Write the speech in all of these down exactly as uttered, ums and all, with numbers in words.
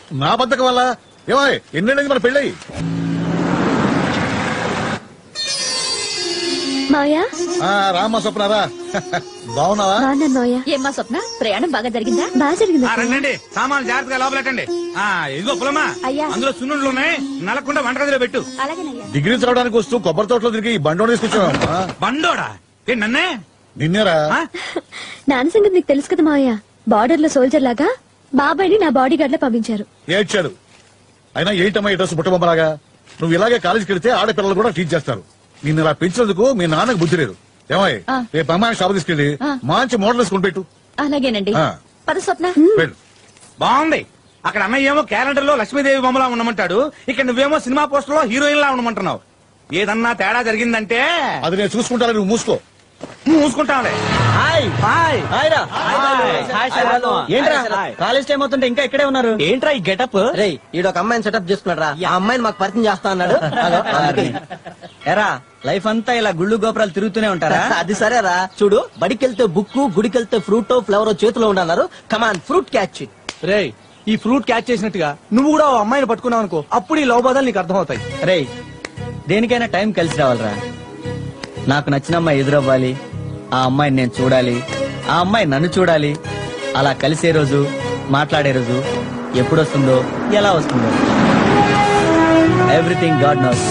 నా బద్దకం వల్ల ఏమో ఎన్నేళ్ళకి మన పెళ్ళి. మాయా రామ్మ స్వప్నారా బాగున్నావా? ఏమ్మా స్వప్న, ప్రయాణం బాగా జరిగిందా? బాగా జరిగింది. రండి, సామాన్లు జాగ్రత్తగా లోపలెట్టండి. ఇదిగో పొలమా, అందులో సున్నుండ్లు ఉన్నాయి, నలకుండా వంటగదిలో పెట్టు. డిగ్రీ చదవడానికి వస్తూ కొబ్బరి తోటలో తిరిగి బండోడు తీసుకొచ్చావా? బండోడా? ఏ నన్నే? నిన్నేరా? నాన్న సంగతి నీకు తెలుసు కదా మావయ్య, బార్డర్ లో సోల్జర్ లాగా బాబాయ్ని నా బాడీ గార్డ్ లో పంపించారు. ఏడ్చాడు. అయినా ఏంటమ్మా ఈ డ్రెస్ బుట్టబొమ్మలాగా? నువ్వు ఇలాగే కాలేజీకి వెళ్తే ఆడపిల్లలు కూడా టీచ్ చేస్తారు. నిన్ను ఇలా పెంచినందుకు మీ నాన్నకు బుద్ధి లేదు. ఏమాయి రేపు అమ్మాయి షాపు తీసుకెళ్లి మంచి మోడల్ వేసుకుని పెట్టు. అలాగేనండి. పద స్వప్న. బాగుంది. అక్కడ అన్నయ్య ఏమో క్యాలెండర్ లో లక్ష్మీదేవి బొమ్మలా ఉండమంటాడు, ఇక్కడ నువ్వేమో సినిమా పోస్టర్ లో హీరోయిన్ లా ఉండమంటున్నావు. ఏదన్నా తేడా జరిగిందంటే అది నేను చూసుకుంటాను, నువ్వు మూసుకో. మూసుకుంటావులే. కాలేజ్ టైం అవుతుంటే ఇంకా ఇక్కడే ఉన్నారు ఏంట్రా ఈ గెటప్? రే ఈడొక అమ్మాయిని సెటప్ చేసుకున్నాడు రా, ఆ అమ్మాయిని మాకు పరిచయం చేస్తా అన్నాడు. ఎరా లైఫ్ అంతా ఇలా గుళ్ళు గోపురాలు తిరుగుతూనే ఉంటారా? అది సరేరా, చూడు బడికెళ్తే బుక్, గుడికెళ్తే ఫ్రూట్ ఫ్లవర్ చేతిలో ఉండన్నారు. కమాన్ ఫ్రూట్ క్యాచ్. రే ఈ ఫ్రూట్ క్యాచ్ చేసినట్టుగా నువ్వు కూడా అమ్మాయిని పట్టుకున్నావు అనుకో, అప్పుడు ఈ లవ్ బాధలు నీకు అర్థమవుతాయి. రే దేనికైనా టైం కలిసి రావాలరా. నాకు నచ్చిన అమ్మాయి ఎదురవ్వాలి, ఆ అమ్మాయిని నేను చూడాలి, ఆ అమ్మాయి నన్ను చూడాలి. అలా కలిసే రోజు, మాట్లాడే రోజు ఎప్పుడు వస్తుందో, ఎలా వస్తుందో, ఎవ్రీథింగ్ గాడ్ నోస్.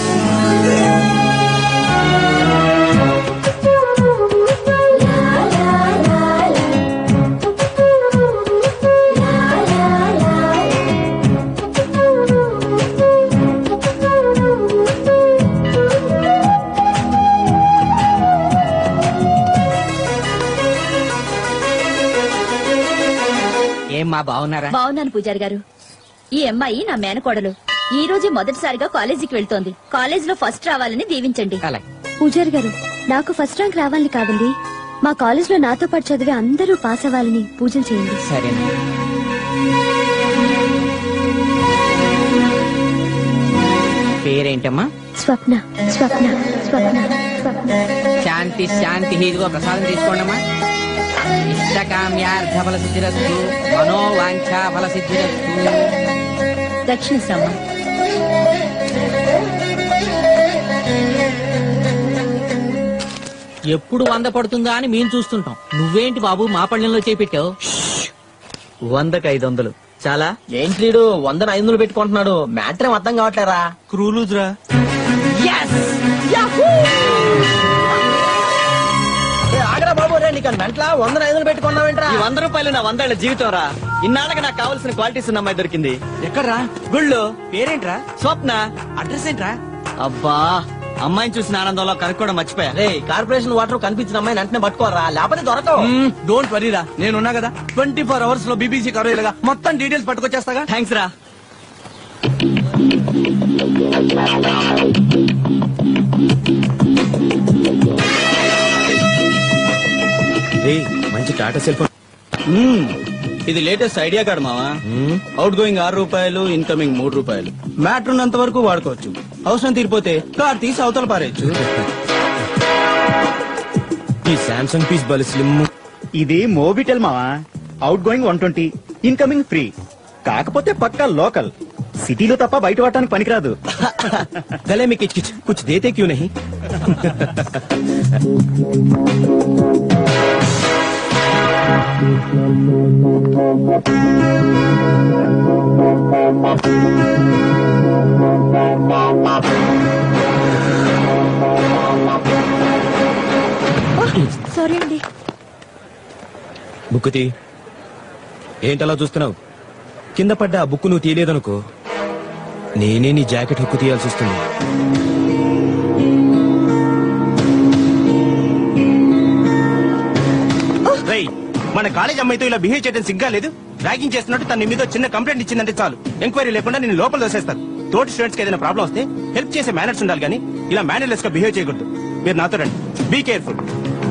ఏమ్మా బాగున్నారా? బాగున్నాను పూజారి గారు. ఈ అమ్మాయి నా మేనకోడలు. ఈ రోజే మొదటిసారిగా కాలేజీకి వెళ్తోంది. కాలేజ్ లో ఫస్ట్ రావాలని దీవించండి. పూజారి గారు, నాకు ఫస్ట్ ర్యాంక్ రావాలని కాదండి, మా కాలేజ్ లో నాతో పాటు చదివే అందరూ పాస్ అవ్వాలని పూజలు చేయండి. సరేనా? పేరేంటమ్మా? స్వప్న. స్వప్న స్వప్న స్వప్న. శాంతి శాంతి. ఇదిగో ప్రసాదం తీసుకోండమ్మా. ఇష్టకామ్యార్థ ఫల సిద్ధిరస్తు, మనోవాంఛా ఫల సిద్ధిరస్తు. దక్షిణ సమ్మ. ఎప్పుడు వంద పడుతుందా అని మేము చూస్తుంటాం, నువ్వేంటి బాబు మా పళ్ళెంలో చేపెట్టావు? వందకి ఐదు వందలు చాలా. ఏంటి లీడు వందన ఐదు వందలు పెట్టుకుంటున్నాడు? మ్యాటర్ అర్థం కావట్లేరా? క్రూలూజ్ రా. ఆగరా బాబు, రే నీకు మెంట్లా వందన ఐదు వందలు పెట్టుకున్నావేంట్రా? ఈ వంద రూపాయలు నా వందేళ్ల జీవితం రా. ఇన్నాళ్ళకి నాకు కావాల్సిన క్వాలిటీస్ ఉన్న అమ్మాయి దొరికింది. ఎక్కడ్రా? గుళ్ళు. పేరేంట్రా? స్వప్న. అడ్రస్ ఏంట్రా? అబ్బా, అమ్మాయిని చూసిన ఆనందంలో కనుక్కోవడం మర్చిపోయా. రే కార్పొరేషన్ వాటర్ కనిపించిన అమ్మాయిని వెంటనే పట్టుకోరా, లేకపోతే దొరకవు. డోంట్ వరీరా, నేనున్నా కదా. ట్వంటీ ఫోర్ అవర్స్ లో బీబీసీ కరోయిలుగా మొత్తం డీటెయిల్స్ పట్టుకొచ్చేస్తాగా. థ్యాంక్స్ రా. మంచి టాటా సెల్ ఫోన్. ఇది లేటెస్ట్ ఐడియా కార్డు మావా. అవుట్ గోయింగ్ ఆరు రూపాయలు, ఇన్కమింగ్ మూడు రూపాయలు. మ్యాటర్ ఉన్నంత వరకు వాడుకోవచ్చు, అవసరం తీరిపోతే కార్ తీసి అవతల పారేయచ్చు. ఈ సామ్సంగ్ పీస్ బలి స్లిమ్. ఇది మోబిటెల్ మావా. Outgoing one twenty, incoming free. కాకపోతే పక్కా లోకల్, సిటీలో తప్ప బయట వాడటానికి పనికిరాదు. గలే మీ కిచ్ కిచ్ కుచ్ దేతే క్యూ నహీ? సారీ అండి. బుక్ తీ. ఏంటలా చూస్తున్నావు? కింద పడ్డ ఆ బుక్ నువ్వు తీయలేదనుకో, నేనే నీ జాకెట్ హుక్కు తీయాల్సి వస్తుంది. రై, మన కాలేజ్ అమ్మాయితో ఇలా బిహేవ్ చేయడం సిగ్గా లేదు? ర్యాగింగ్ చేస్తున్నట్టు తన మీద చిన్న కంప్లైంట్ ఇచ్చిందంటే చాలు, ఎంక్వైరీ లేకుండా నేను లోపల దోసేస్తాను. తోటి స్టూడెంట్స్ కి ఏదైనా ప్రాబ్లం వస్తే హెల్ప్ చేసే మేనర్స్ ఉండాలి కానీ ఇలా మేనర్లెస్ గా బిహేవ్ చేయకూడదు. మీరు నాతో రండి. Be careful.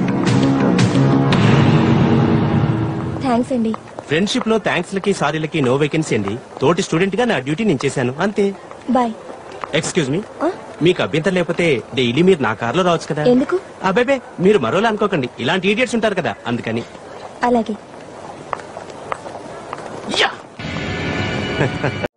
థ్యాంక్స్ అండి. ఫ్రెండ్షిప్ లో థ్యాంక్స్ లకి సారీలకి నో వేకెన్సీ అండి. తోటి స్టూడెంట్ గా నా డ్యూటీ నేను చేశాను అంతే. బాయ్. ఎక్స్క్యూజ్ మీ, మీకు అభ్యంతరం లేకపోతే డైలీ మీరు నా కార్లో రావచ్చు కదా. ఎందుకు? అబ్బాబే మీరు మరోలా అనుకోకండి, ఇలాంటి ఈడియట్స్ ఉంటారు కదా అందుకని. అలాగే.